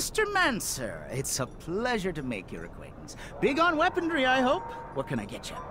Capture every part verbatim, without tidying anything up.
Mister Mancer, it's a pleasure to make your acquaintance. Big on weaponry, I hope. What can I get you?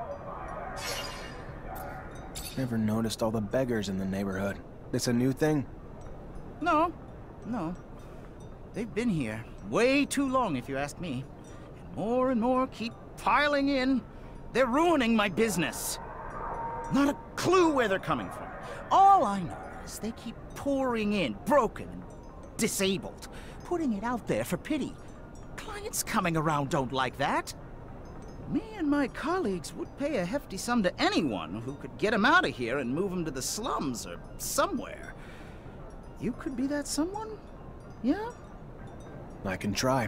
Never noticed all the beggars in the neighborhood. This a new thing? No, no. They've been here way too long, if you ask me. And more and more keep piling in. They're ruining my business. Not a clue where they're coming from. All I know is they keep pouring in, broken and disabled, putting it out there for pity. Clients coming around don't like that. Me and my colleagues would pay a hefty sum to anyone who could get them out of here and move them to the slums or somewhere. You could be that someone? Yeah? I can try.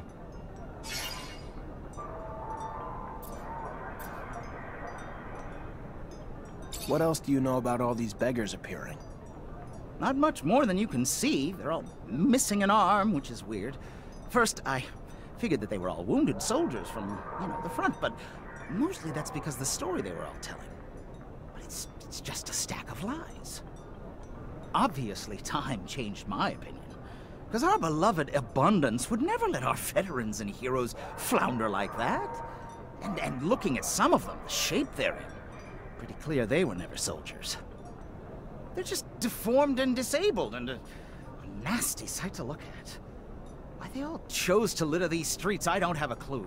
What else do you know about all these beggars appearing? Not much more than you can see. They're all missing an arm, which is weird. First, I figured that they were all wounded soldiers from, you know, the front, but mostly that's because the story they were all telling. But it's, it's just a stack of lies. Obviously, time changed my opinion. Because our beloved abundance would never let our veterans and heroes flounder like that. And, and looking at some of them, the shape they're in, pretty clear they were never soldiers. They're just deformed and disabled and a, a nasty sight to look at. Why they all chose to litter these streets, I don't have a clue.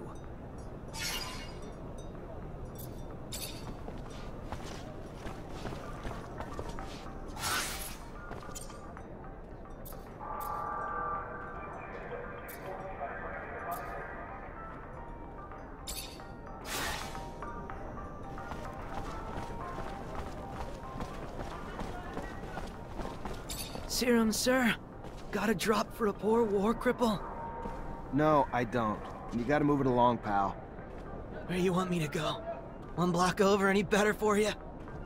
Serum, sir. Got a drop for a poor war cripple? No, I don't. You gotta move it along, pal. Where you want me to go? One block over, any better for you?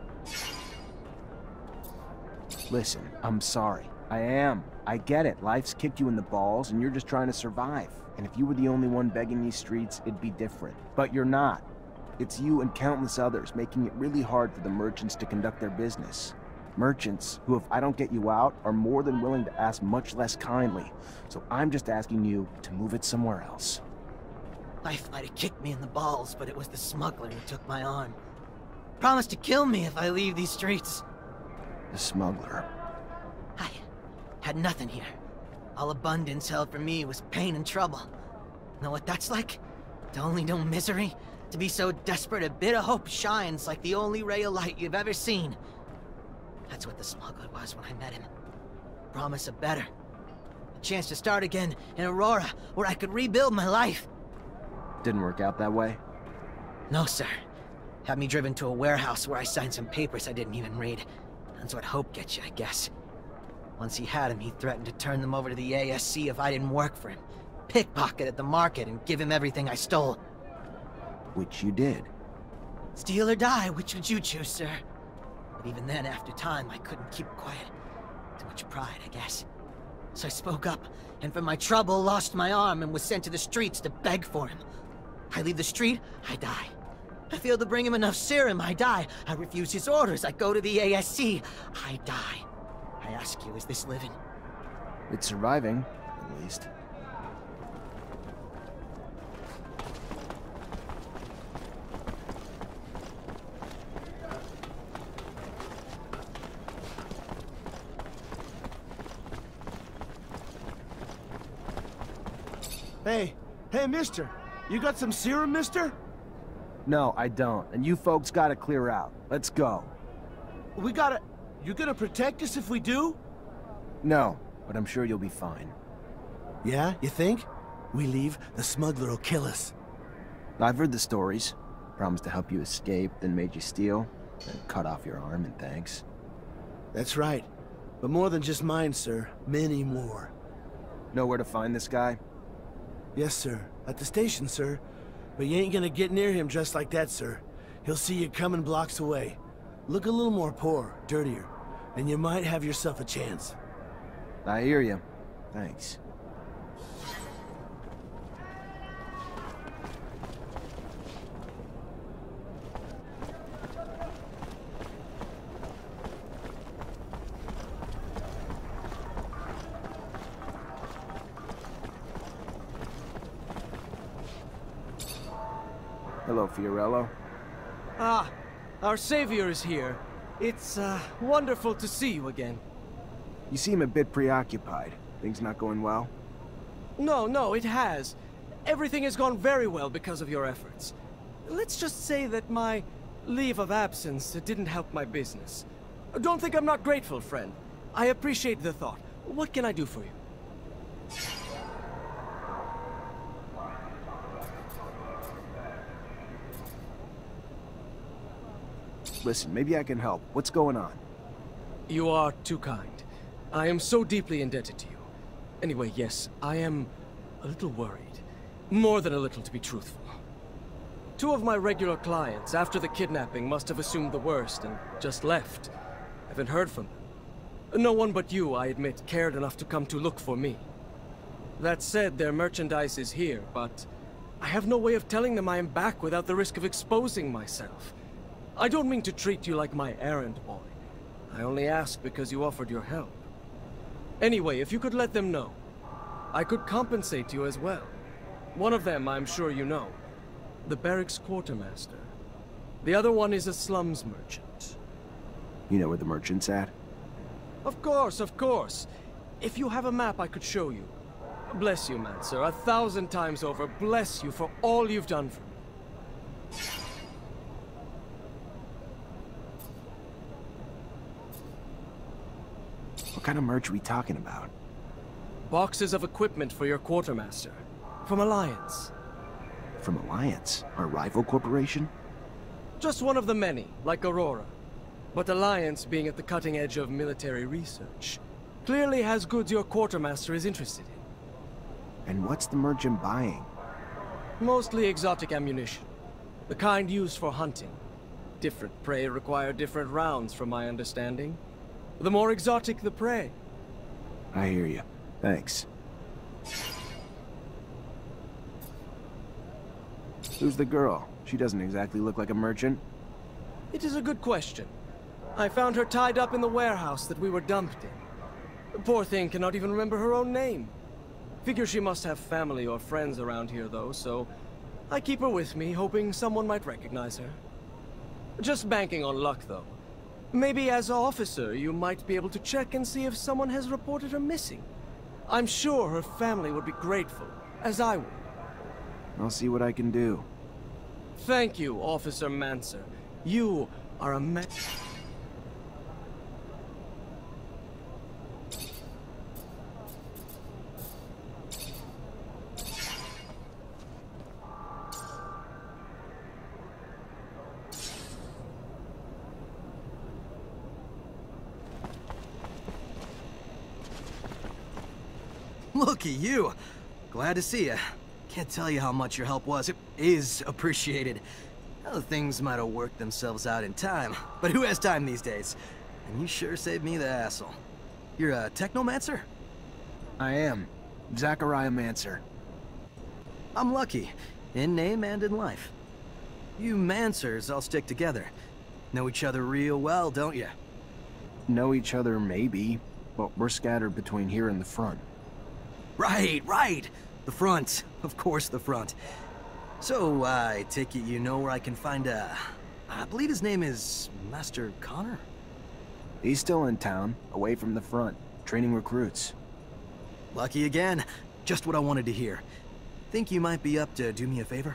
Listen, I'm sorry. I am. I get it. Life's kicked you in the balls, and you're just trying to survive. And if you were the only one begging these streets, it'd be different. But you're not. It's you and countless others making it really hard for the merchants to conduct their business. Merchants who, if I don't get you out, are more than willing to ask much less kindly. So I'm just asking you to move it somewhere else. Life might have kicked me in the balls, but it was the smuggler who took my arm. Promised to kill me if I leave these streets. The smuggler. I had nothing here. All abundance held for me was pain and trouble. Know what that's like? To only know misery? To be so desperate a bit of hope shines like the only ray of light you've ever seen. That's what the smuggler was when I met him. Promise of better. A chance to start again in Aurora, where I could rebuild my life. Didn't work out that way? No, sir. Had me driven to a warehouse where I signed some papers I didn't even read. That's what hope gets you, I guess. Once he had him, he threatened to turn them over to the A S C if I didn't work for him. Pickpocket at the market and give him everything I stole. Which you did. Steal or die, which would you choose, sir? But even then, after time, I couldn't keep quiet. Too much pride, I guess. So I spoke up, and for my trouble, lost my arm and was sent to the streets to beg for him. I leave the street, I die. I fail to bring him enough serum, I die. I refuse his orders, I go to the A S C, I die. I ask you, is this living? It's surviving, at least. Hey, hey, mister. You got some serum, mister? No, I don't. And you folks gotta clear out. Let's go. We gotta... You gonna protect us if we do? No, but I'm sure you'll be fine. Yeah, you think? We leave, the smuggler will kill us. I've heard the stories. Promised to help you escape, then made you steal, then cut off your arm in thanks. That's right. But more than just mine, sir. Many more. Know where to find this guy? Yes, sir. At the station, sir. But you ain't gonna get near him dressed like that, sir. He'll see you coming blocks away. Look a little more poor, dirtier, and you might have yourself a chance. I hear you. Thanks. Hello, Fiorello. Ah, our savior is here. It's, uh, wonderful to see you again. You seem a bit preoccupied. Things not going well? No, no, it has. Everything has gone very well because of your efforts. Let's just say that my leave of absence didn't help my business. Don't think I'm not grateful, friend. I appreciate the thought. What can I do for you? Listen, maybe I can help. What's going on? You are too kind. I am so deeply indebted to you. Anyway, yes, I am a little worried. More than a little, to be truthful. Two of my regular clients, after the kidnapping, must have assumed the worst and just left. Haven't heard from them. No one but you, I admit, cared enough to come to look for me. That said, their merchandise is here, but I have no way of telling them I am back without the risk of exposing myself. I don't mean to treat you like my errand boy. I only ask because you offered your help. Anyway, if you could let them know, I could compensate you as well. One of them, I'm sure you know. The barracks quartermaster. The other one is a slums merchant. You know where the merchant's at? Of course, of course. If you have a map, I could show you. Bless you, Mancer. A thousand times over, bless you for all you've done for me. What kind of merch are we talking about? Boxes of equipment for your quartermaster. From Alliance. From Alliance? Our rival corporation? Just one of the many, like Aurora. But Alliance, being at the cutting edge of military research, clearly has goods your quartermaster is interested in. And what's the merchant buying? Mostly exotic ammunition. The kind used for hunting. Different prey require different rounds, from my understanding. The more exotic the prey. I hear you. Thanks. Who's the girl? She doesn't exactly look like a merchant. It is a good question. I found her tied up in the warehouse that we were dumped in. The poor thing cannot even remember her own name. Figure she must have family or friends around here, though, so I keep her with me, hoping someone might recognize her. Just banking on luck, though. Maybe as an officer, you might be able to check and see if someone has reported her missing. I'm sure her family would be grateful, as I would. I'll see what I can do. Thank you, Officer Mancer. You are a man. Look at you. Glad to see you. Can't tell you how much your help was. It is appreciated. Other things might have worked themselves out in time, but who has time these days? And you sure saved me the hassle. You're a Technomancer? I am. Zachariah Mancer. I'm lucky. In name and in life. You Mancers all stick together. Know each other real well, don't you? Know each other, maybe, but we're scattered between here and the front. Right, right! The front. Of course, the front. So, I take it you know where I can find a... I believe his name is Master Connor? He's still in town, away from the front, training recruits. Lucky again. Just what I wanted to hear. Think you might be up to do me a favor?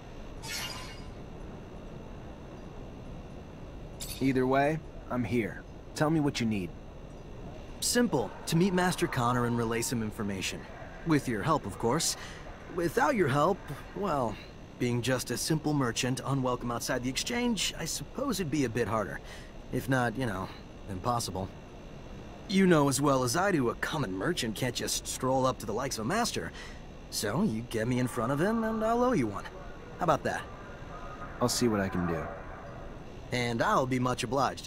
Either way, I'm here. Tell me what you need. Simple. To meet Master Connor and relay some information. With your help, of course. Without your help, well, being just a simple merchant, unwelcome outside the exchange, I suppose it'd be a bit harder. If not, you know, impossible. You know as well as I do, a common merchant can't just stroll up to the likes of a master. So, you get me in front of him, and I'll owe you one. How about that? I'll see what I can do. And I'll be much obliged.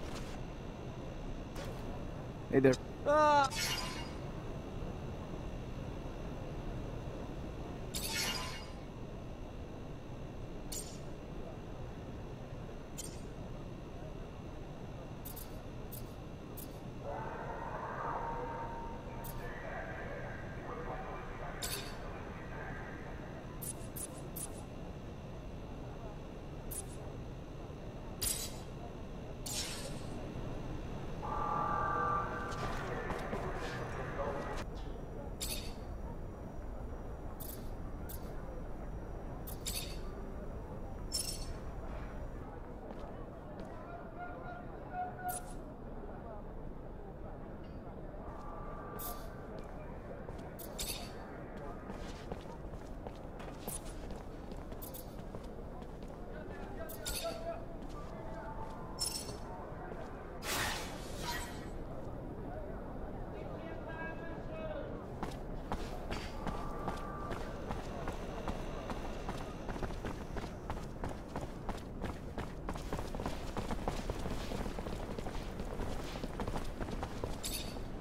Hey there. Ah!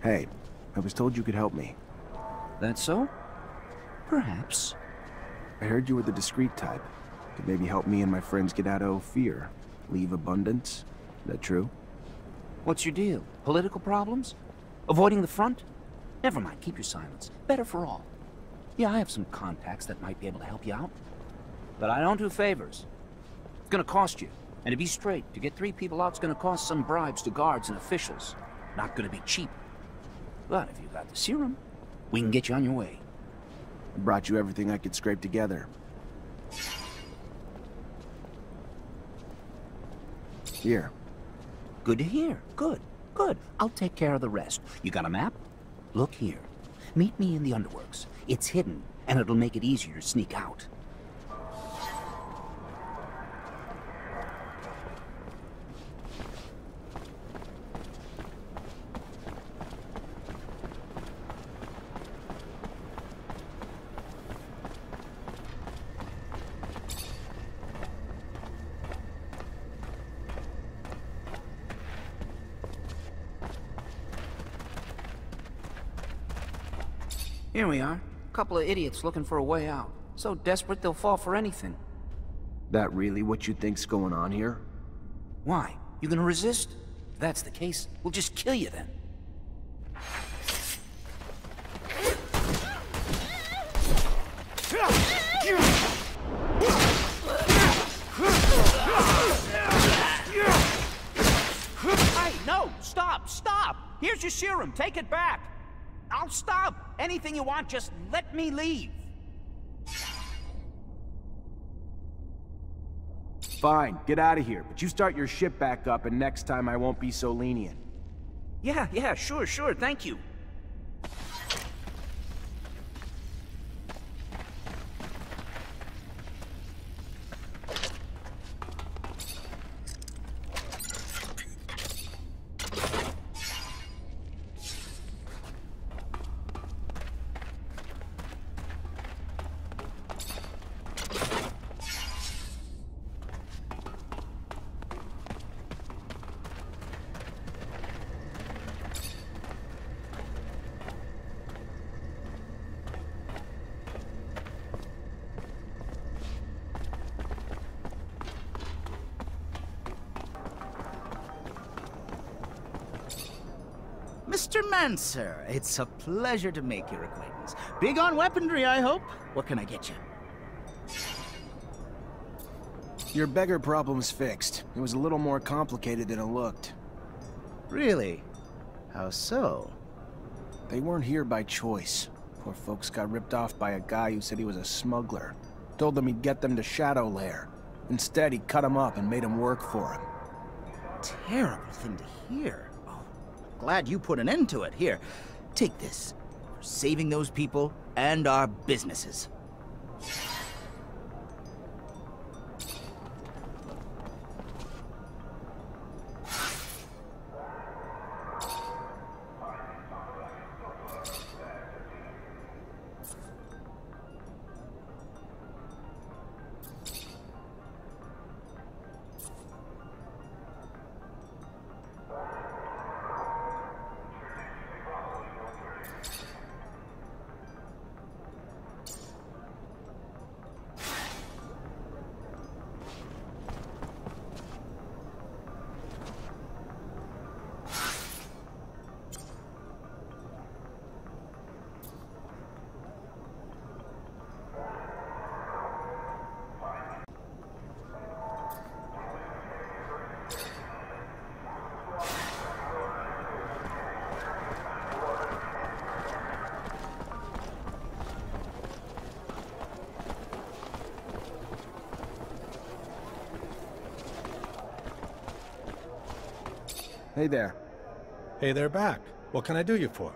Hey, I was told you could help me. That so? Perhaps. I heard you were the discreet type. Could maybe help me and my friends get out of Ophir. Leave abundance. Is that true? What's your deal? Political problems? Avoiding the front? Never mind, keep your silence. Better for all. Yeah, I have some contacts that might be able to help you out. But I don't do favors. It's gonna cost you. And to be straight, to get three people out, it's gonna cost some bribes to guards and officials. Not gonna be cheap. But if you got the serum, we can get you on your way. I brought you everything I could scrape together. Here. Good to hear. Good. Good. I'll take care of the rest. You got a map? Look here. Meet me in the Underworks. It's hidden, and it'll make it easier to sneak out. Here we are. Couple of idiots looking for a way out. So desperate they'll fall for anything. That really what you think's going on here? Why? You gonna resist? If that's the case, we'll just kill you then. Hey, no! Stop! Stop! Here's your serum. Take it back. I'll stop. Anything you want, just let me leave. Fine, get out of here. But you start your ship back up, and next time I won't be so lenient. Yeah, yeah, sure, sure, thank you. Mister Mancer, it's a pleasure to make your acquaintance. Big on weaponry, I hope? What can I get you? Your beggar problem's fixed. It was a little more complicated than it looked. Really? How so? They weren't here by choice. Poor folks got ripped off by a guy who said he was a smuggler. Told them he'd get them to Shadow Lair. Instead, he cut them up and made them work for him. Terrible thing to hear. Oh, glad you put an end to it. Here, take this. For saving those people and our businesses. Hey there. Hey there, back. What can I do you for?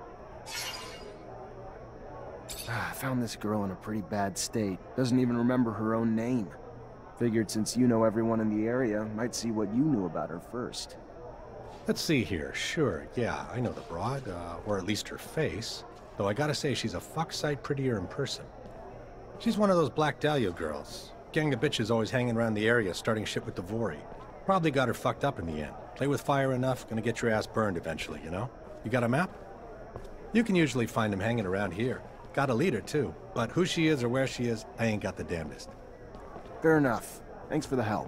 Ah, I found this girl in a pretty bad state. Doesn't even remember her own name. Figured since you know everyone in the area, might see what you knew about her first. Let's see here. Sure, yeah, I know the broad, uh, or at least her face. Though I gotta say, she's a fuck sight prettier in person. She's one of those Black Dahlia girls. Gang of bitches always hanging around the area, starting shit with the Vori. Probably got her fucked up in the end. Play with fire enough, gonna get your ass burned eventually, you know? You got a map? You can usually find him hanging around here. Got a leader, too. But who she is or where she is, I ain't got the damnedest. Fair enough. Thanks for the help.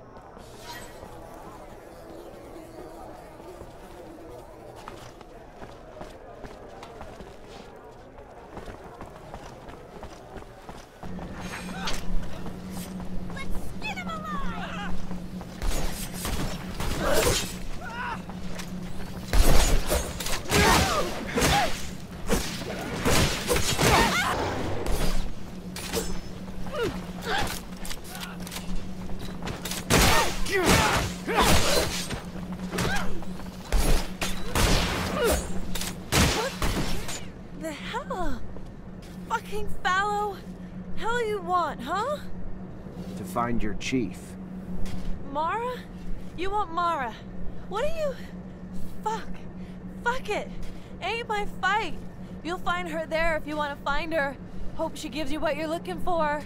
The hell? Fucking fallow? Hell you want, huh? To find your chief. Mara? You want Mara? What are you... Fuck. Fuck it. Ain't my fight. You'll find her there if you want to find her. Hope she gives you what you're looking for.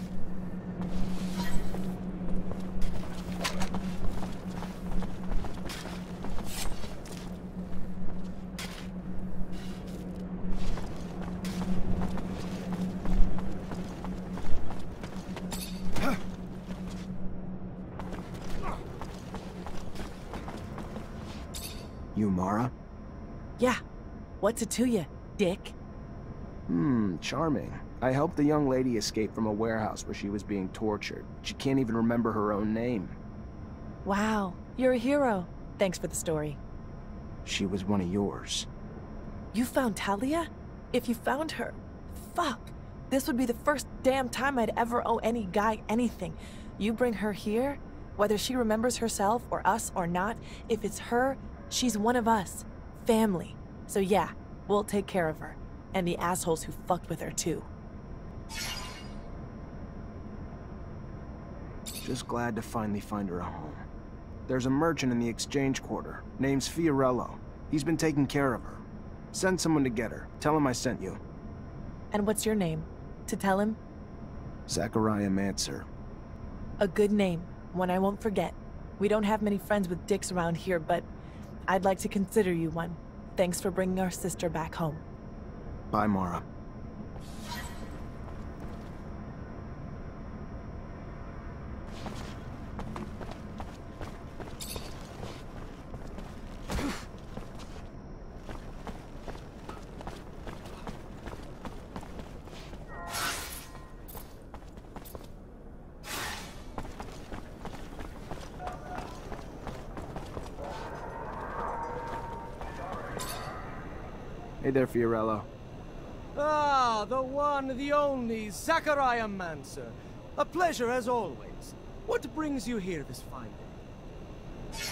You Mara? Yeah. What's it to you, dick? Hmm, charming. I helped the young lady escape from a warehouse where she was being tortured. She can't even remember her own name. Wow, you're a hero. Thanks for the story. She was one of yours. You found Talia? If you found her, fuck. This would be the first damn time I'd ever owe any guy anything. You bring her here, whether she remembers herself or us or not, if it's her, she's one of us. Family. So yeah, we'll take care of her. And the assholes who fucked with her too. Just glad to finally find her a home. There's a merchant in the exchange quarter. Name's Fiorello. He's been taking care of her. Send someone to get her. Tell him I sent you. And what's your name? To tell him? Zachariah Mancer. A good name. One I won't forget. We don't have many friends with dicks around here, but I'd like to consider you one. Thanks for bringing our sister back home. Bye, Mara. Hey there, Fiorello. Ah, the one, the only, Zachariah Mancer. A pleasure as always. What brings you here this fine day?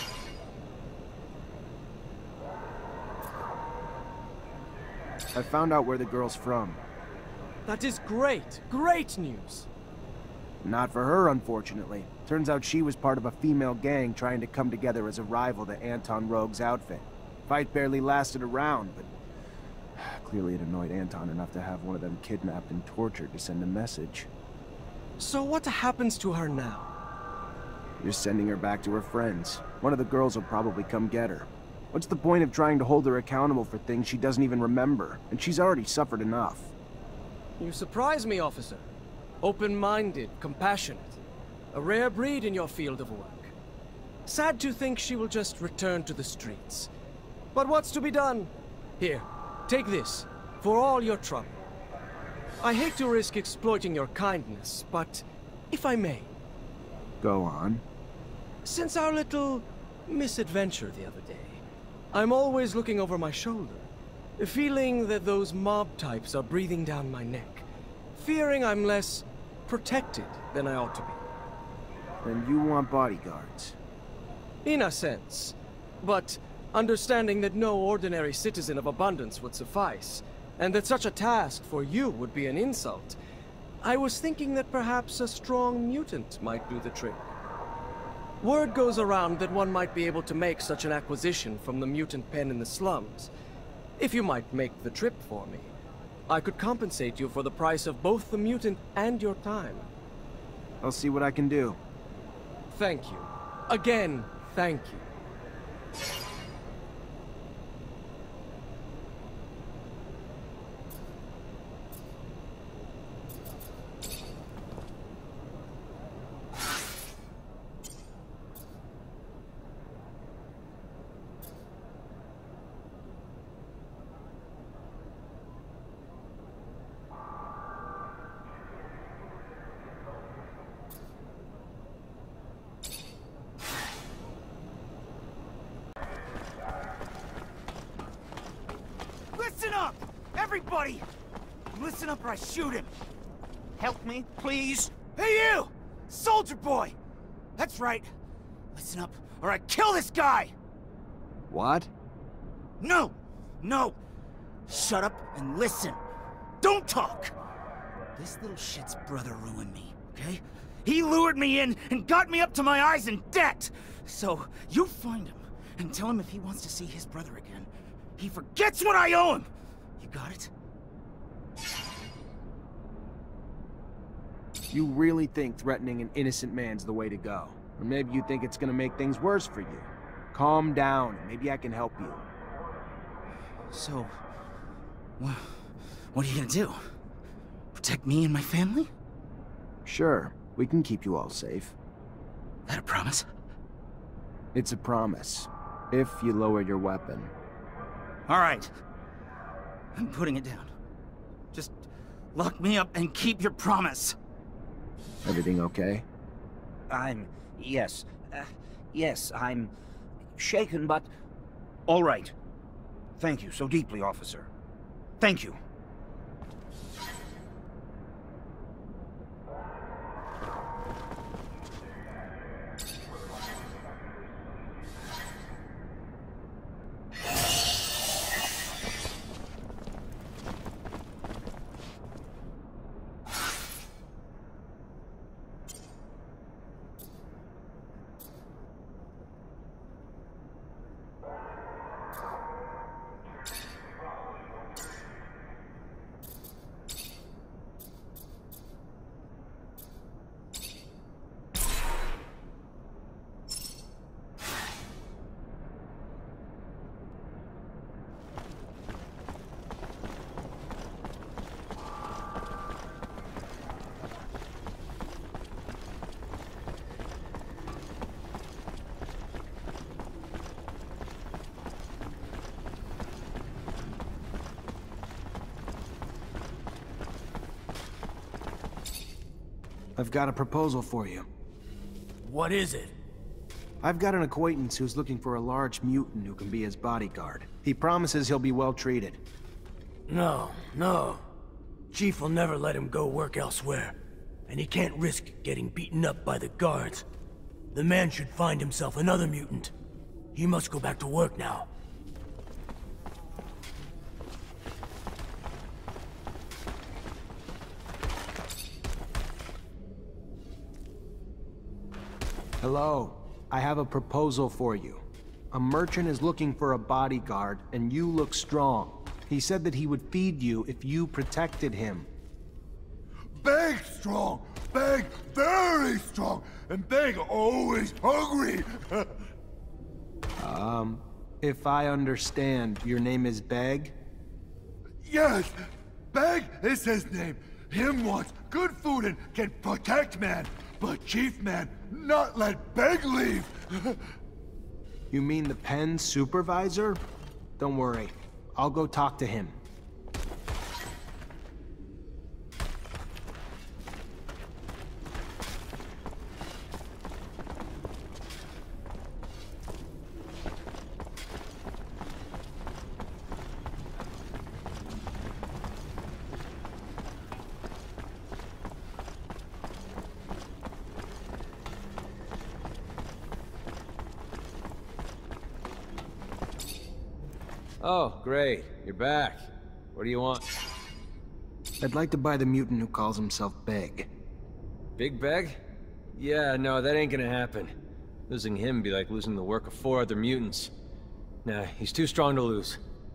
I found out where the girl's from. That is great, great news. Not for her, unfortunately. Turns out she was part of a female gang trying to come together as a rival to Anton Rogue's outfit. Fight barely lasted a round, but clearly it annoyed Anton enough to have one of them kidnapped and tortured to send a message. So what happens to her now? Just sending her back to her friends. One of the girls will probably come get her. What's the point of trying to hold her accountable for things she doesn't even remember? And she's already suffered enough. You surprise me, officer. Open-minded, compassionate. A rare breed in your field of work. Sad to think she will just return to the streets. But what's to be done? Here, take this, for all your trouble. I hate to risk exploiting your kindness, but if I may. Go on. Since our little misadventure the other day, I'm always looking over my shoulder, feeling that those mob types are breathing down my neck, fearing I'm less protected than I ought to be. And you want bodyguards? In a sense, but understanding that no ordinary citizen of abundance would suffice, and that such a task for you would be an insult, I was thinking that perhaps a strong mutant might do the trick. Word goes around that one might be able to make such an acquisition from the mutant pen in the slums. If you might make the trip for me, I could compensate you for the price of both the mutant and your time. I'll see what I can do. Thank you. Again, thank you. Listen up! Everybody! Listen up or I shoot him! Help me, please? Hey you! Soldier boy! That's right. Listen up or I kill this guy! What? No! No! Shut up and listen! Don't talk! This little shit's brother ruined me, okay? He lured me in and got me up to my eyes in debt! So, you find him and tell him if he wants to see his brother again, he forgets what I owe him! You got it? You really think threatening an innocent man's the way to go? Or maybe you think it's gonna make things worse for you? Calm down, and maybe I can help you. So, wh what are you gonna do? Protect me and my family? Sure, we can keep you all safe. That a promise? It's a promise, if you lower your weapon. All right. I'm putting it down. Just lock me up and keep your promise. Everything okay? I'm... yes. Uh, yes, I'm... shaken, but... all right. Thank you so deeply, officer. Thank you. I've got a proposal for you. What is it? I've got an acquaintance who's looking for a large mutant who can be his bodyguard. He promises he'll be well treated. No, no. Chief will never let him go work elsewhere. And he can't risk getting beaten up by the guards. The man should find himself another mutant. He must go back to work now. Hello. I have a proposal for you. A merchant is looking for a bodyguard, and you look strong. He said that he would feed you if you protected him. Big strong, big very strong, and big always hungry. um, if I understand, your name is Beg? Yes, Beg is his name. Him wants good food and can protect man, but Chief man not let Beg leave. You mean the pen supervisor? Don't worry, I'll go talk to him. Oh, great. You're back. What do you want? I'd like to buy the mutant who calls himself Beg. Big Beg? Yeah, no, that ain't gonna happen. Losing him would be like losing the work of four other mutants. Nah, he's too strong to lose.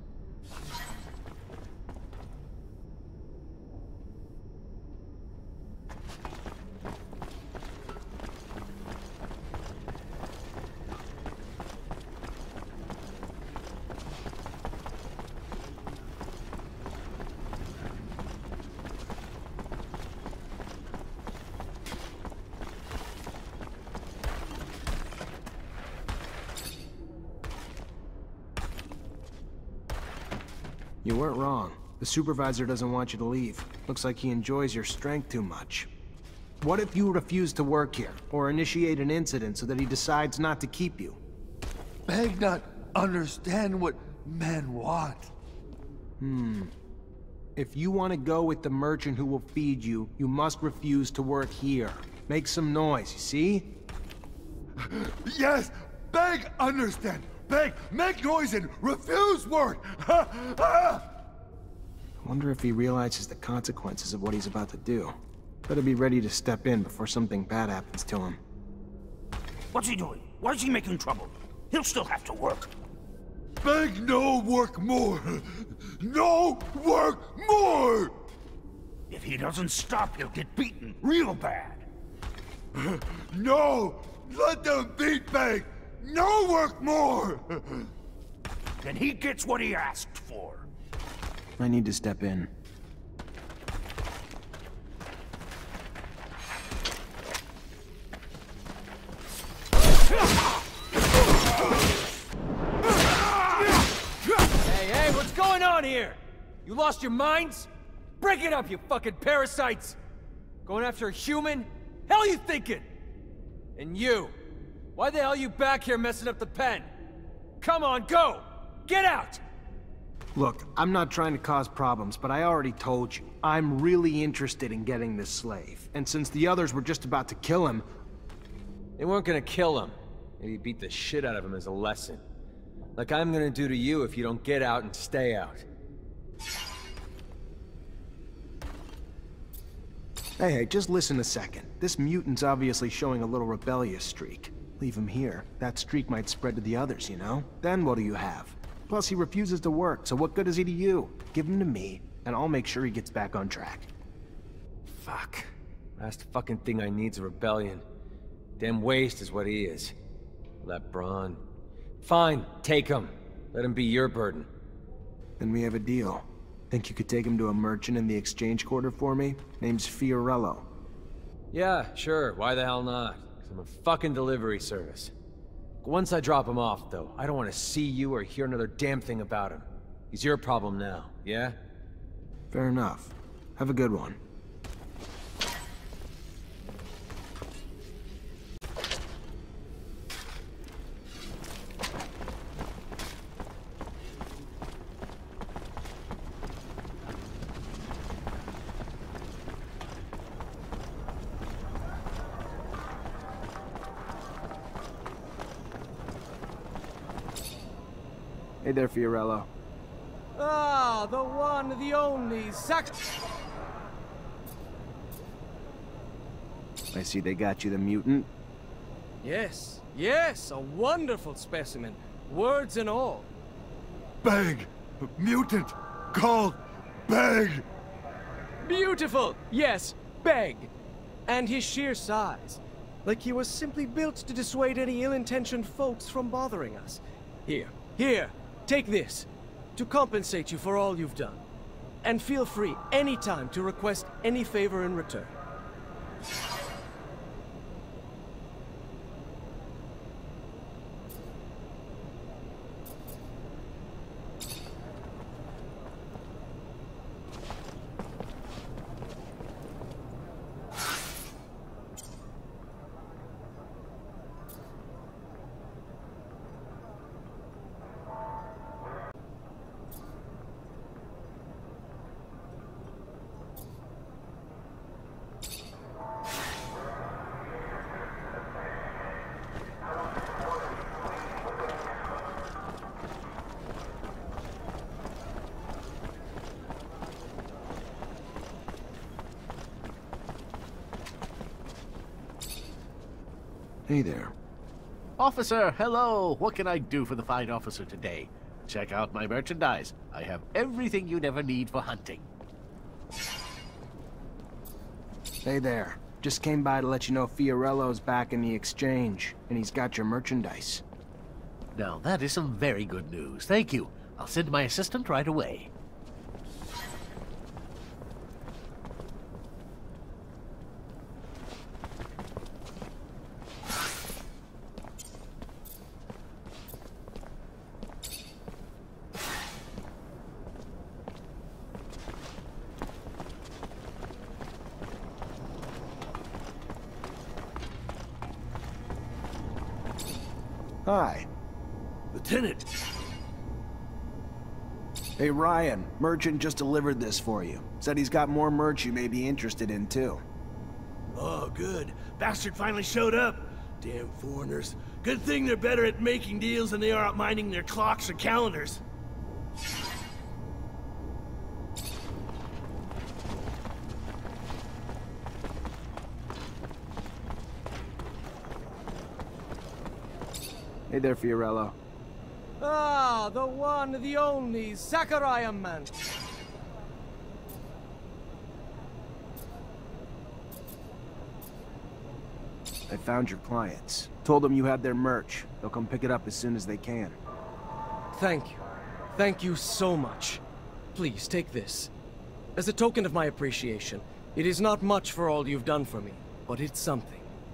You weren't wrong. The supervisor doesn't want you to leave. Looks like he enjoys your strength too much. What if you refuse to work here, or initiate an incident so that he decides not to keep you? Beg not understand what men want. Hmm. If you want to go with the merchant who will feed you, you must refuse to work here. Make some noise, you see? Yes! Beg understand! Beg, make noise and refuse work! Ha! Ha! I wonder if he realizes the consequences of what he's about to do. Better be ready to step in before something bad happens to him. What's he doing? Why is he making trouble? He'll still have to work. Beg no work more! No work more! If he doesn't stop, he'll get beaten real bad. No! Let them beat Beg! No work more! Then he gets what he asked for. I need to step in. Hey, hey, what's going on here? You lost your minds? Break it up, you fucking parasites! Going after a human? Hell you thinking? And you? Why the hell are you back here messing up the pen? Come on, go! Get out! Look, I'm not trying to cause problems, but I already told you. I'm really interested in getting this slave. And since the others were just about to kill him... They weren't gonna kill him. Maybe beat the shit out of him as a lesson. Like I'm gonna do to you if you don't get out and stay out. Hey, hey, just listen a second. This mutant's obviously showing a little rebellious streak. Leave him here. That streak might spread to the others, you know? Then what do you have? Plus, he refuses to work, so what good is he to you? Give him to me, and I'll make sure he gets back on track. Fuck. Last fucking thing I need's a rebellion. Damn waste is what he is. That brawn. Fine, take him. Let him be your burden. Then we have a deal. Think you could take him to a merchant in the exchange quarter for me? Name's Fiorello. Yeah, sure. Why the hell not? 'Cause I'm a fucking delivery service. Once I drop him off, though, I don't want to see you or hear another damn thing about him. He's your problem now, yeah? Fair enough. Have a good one. Hey there, Fiorello. Ah, the one, the only, Zack. I see they got you the mutant. Yes, yes, a wonderful specimen. Words and all. Beg! Mutant! Called Beg! Beautiful! Yes, Beg. And his sheer size. Like he was simply built to dissuade any ill-intentioned folks from bothering us. Here, here, take this. To compensate you for all you've done. And feel free anytime to request any favor in return. Hey there. Officer, hello! What can I do for the fine officer today? Check out my merchandise. I have everything you'd ever need for hunting. Hey there. Just came by to let you know Fiorello's back in the exchange, and he's got your merchandise. Now, that is some very good news. Thank you. I'll send my assistant right away. Hi. Lieutenant! Hey Ryan, Merchant just delivered this for you. Said he's got more merch you may be interested in too. Oh, good. Bastard finally showed up. Damn foreigners. Good thing they're better at making deals than they are at minding their clocks or calendars. Hey there, Fiorello. Ah, the one, the only, Zachariah man. I found your clients. Told them you had their merch. They'll come pick it up as soon as they can. Thank you. Thank you so much. Please, take this. As a token of my appreciation, it is not much for all you've done for me, but it's something.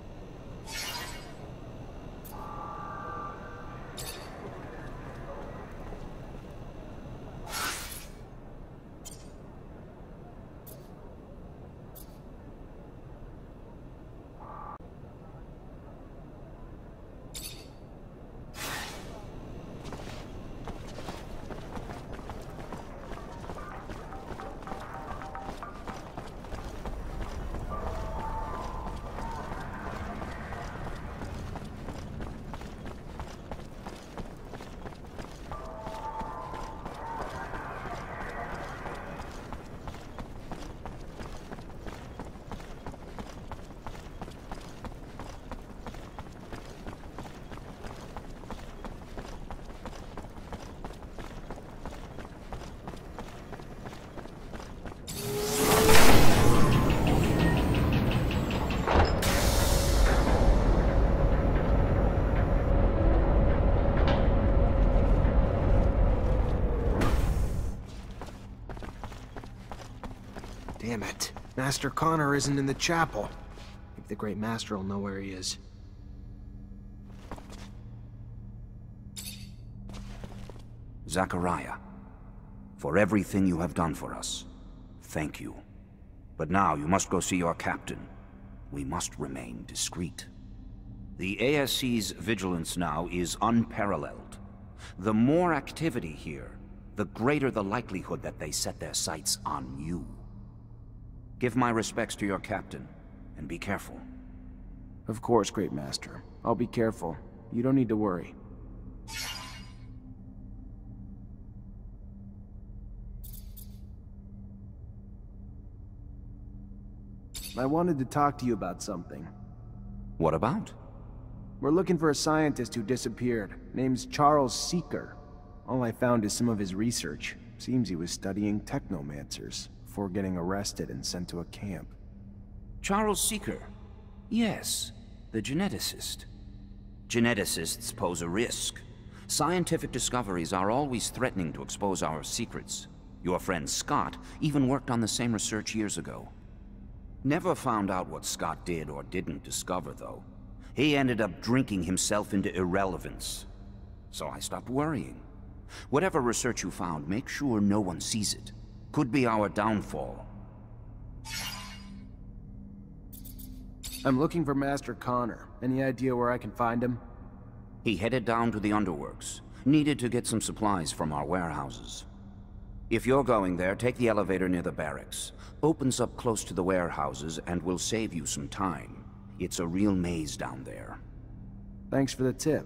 Damn it. Master Connor isn't in the chapel. Maybe the Great Master will know where he is. Zachariah, for everything you have done for us, thank you. But now you must go see your captain. We must remain discreet. The A S C's vigilance now is unparalleled. The more activity here, the greater the likelihood that they set their sights on you. Give my respects to your captain, and be careful. Of course, Great Master. I'll be careful. You don't need to worry. I wanted to talk to you about something. What about? We're looking for a scientist who disappeared. Name's Charles Seeker. All I found is some of his research. Seems he was studying Technomancers before getting arrested and sent to a camp. Charles Seeker? Yes, the geneticist. Geneticists pose a risk. Scientific discoveries are always threatening to expose our secrets. Your friend Scott even worked on the same research years ago. Never found out what Scott did or didn't discover, though. He ended up drinking himself into irrelevance. So I stopped worrying. Whatever research you found, make sure no one sees it. Could be our downfall. I'm looking for Master Connor. Any idea where I can find him? He headed down to the Underworks. Needed to get some supplies from our warehouses. If you're going there, take the elevator near the barracks. Opens up close to the warehouses and will save you some time. It's a real maze down there. Thanks for the tip.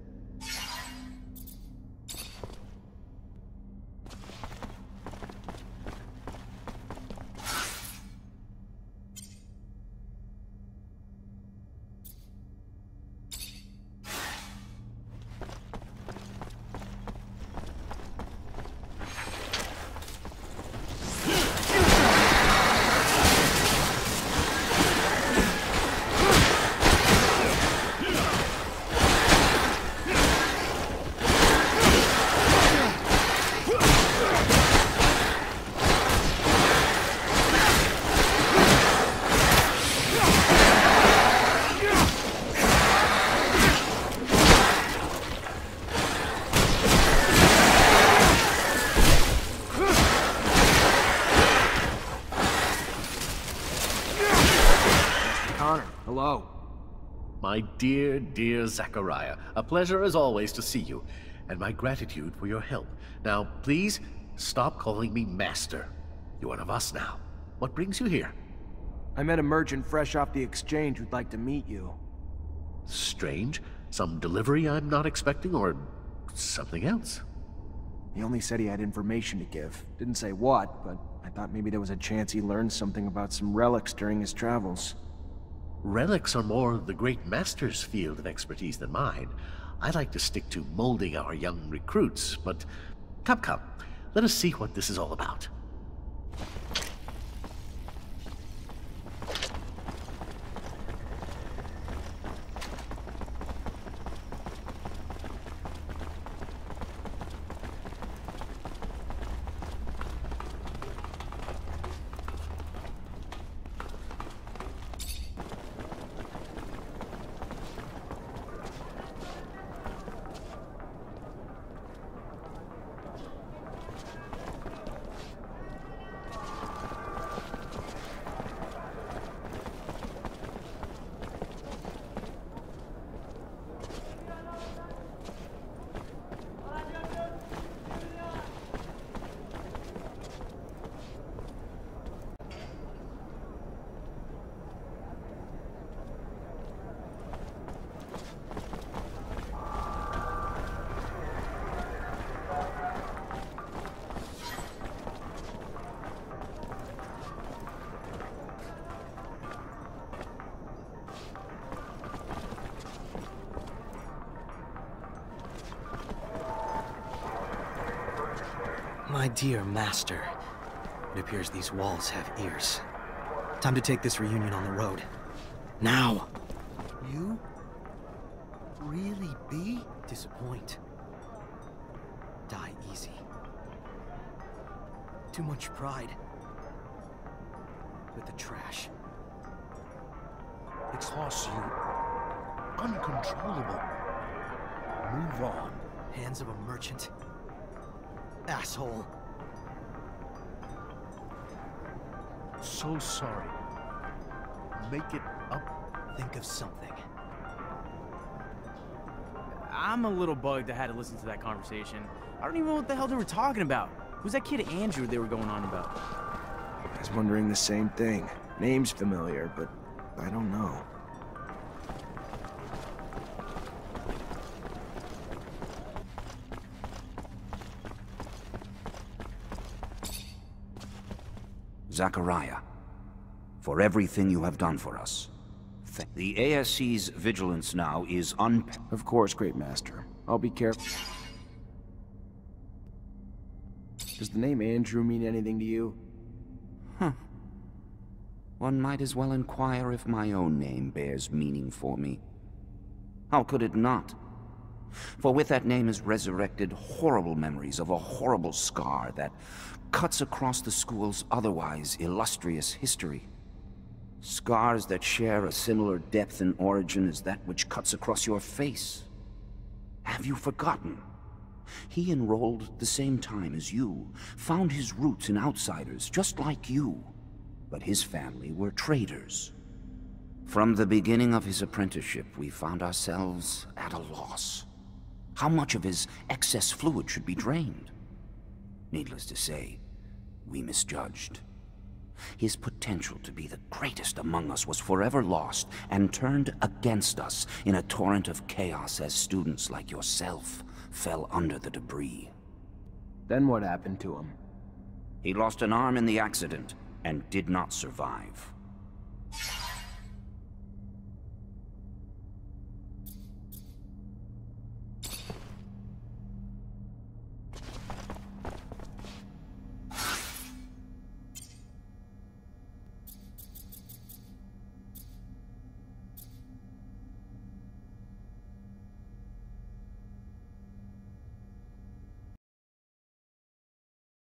My dear, dear Zachariah, a pleasure as always to see you, and my gratitude for your help. Now, please, Stop calling me Master. You're one of us now. What brings you here? I met a merchant fresh off the exchange who'd like to meet you. Strange. Some delivery I'm not expecting, or something else? He only said he had information to give. Didn't say what, but I thought maybe there was a chance he learned something about some relics during his travels. Relics are more the great master's field of expertise than mine. I like to stick to molding our young recruits, but come, come. Let us see what this is all about. My dear master, it appears these walls have ears. Time to take this reunion on the road. Now! You? Really be? Disappoint. Die easy. Too much pride. With the trash. Exhaust you. Uncontrollable. Move on. Hands of a merchant. Asshole. So sorry. Make it up. Think of something. I'm a little bugged I had to listen to that conversation. I don't even know what the hell they were talking about. Who's that kid Andrew they were going on about? I was wondering the same thing. Name's familiar, but I don't know. Zachariah, for everything you have done for us. Th the A S C's vigilance now is un- Of course, Great Master. I'll be careful. Does the name Andrew mean anything to you? Huh. One might as well inquire if my own name bears meaning for me. How could it not? For with that name is resurrected horrible memories of a horrible scar that cuts across the school's otherwise illustrious history. Scars that share a similar depth and origin as that which cuts across your face. Have you forgotten? He enrolled the same time as you, found his roots in outsiders just like you, but his family were traders. From the beginning of his apprenticeship, we found ourselves at a loss. How much of his excess fluid should be drained? Needless to say, we misjudged. His potential to be the greatest among us was forever lost and turned against us in a torrent of chaos as students like yourself fell under the debris. Then what happened to him? He lost an arm in the accident and did not survive.